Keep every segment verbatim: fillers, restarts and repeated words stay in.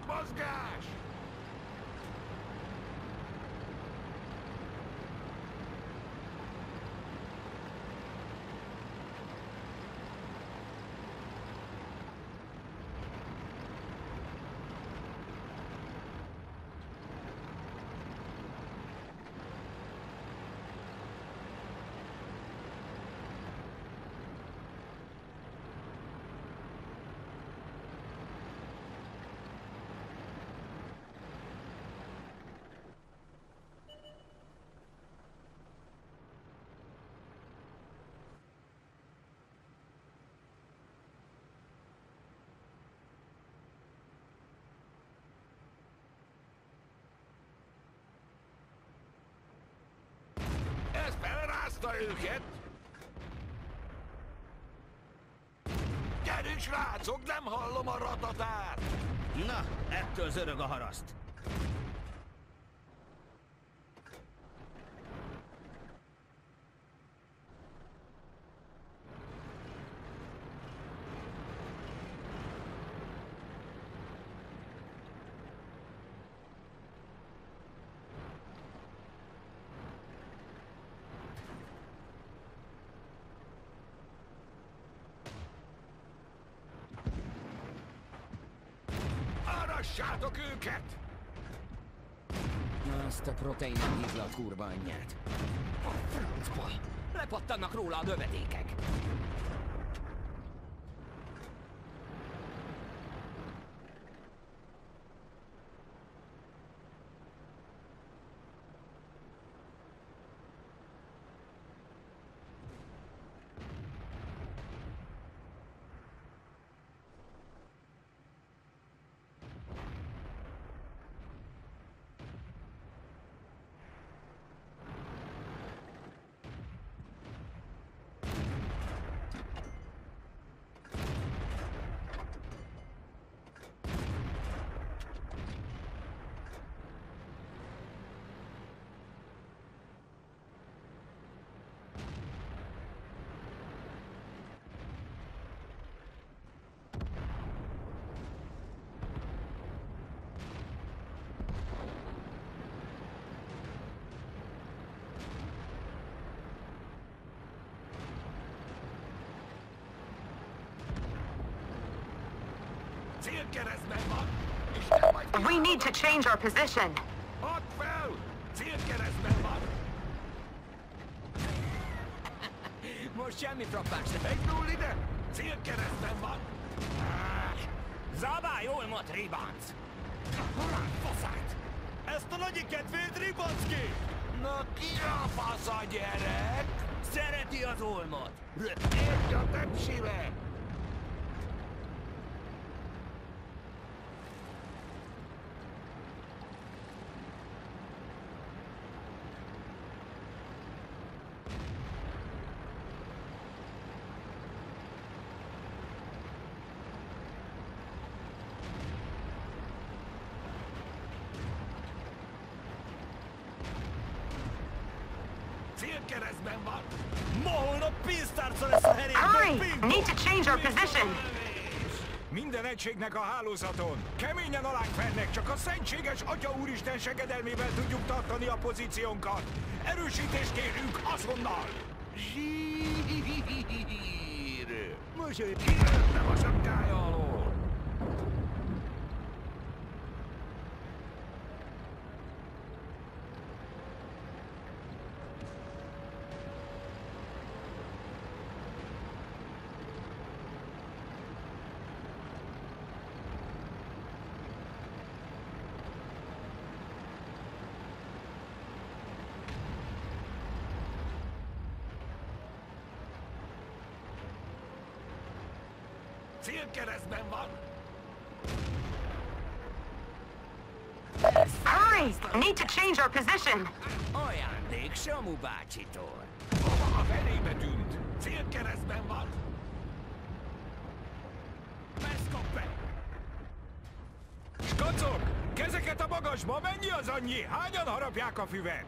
Mozgás! Ez belerázta őket! Gyerünk, srácok, nem hallom a ratatát! Na, ettől zörög a haraszt. Arassátok őket! Azt a proteinem hívla a kurva anyját. A francba! Lepattannak róla a lövedékek! Célkeresztben van, és nem majd ki... We need to change our position. Add fel! Célkeresztben van! Most semmi frappás sem. Egy null ide! Célkeresztben van! Zabálj, Olmot, Ribanc! Horán faszát! Ezt a nagyi kedvéd, Ribancki! Na ki a fasz a gyerek? Szereti az Olmot! Érj a tepsibe! Célkeresztben van! Ma holnap pénztárca lesz a herényből, Hurry! bingo! Need to change our position. Minden egységnek a hálózaton! Keményen alánk fennek, csak a szentséges Atya Úristen segedelmével tudjuk tartani a pozíciónkat! Erősítést kérünk azonnal! Zsír! Most ő... Kijönnem a sapkája alól! Célkeresztben van! Hurry! Need to change our position. Ajándék Samu bácsitól. Hova a fenébe tűnt? Célkeresztben van! Ezt kap be! Skacok! Kezeket a magasba! Mennyi az annyi? Hányan harapják a füvet?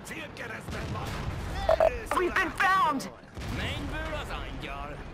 célkeresztben van! We've been found! Mennyből az angyal.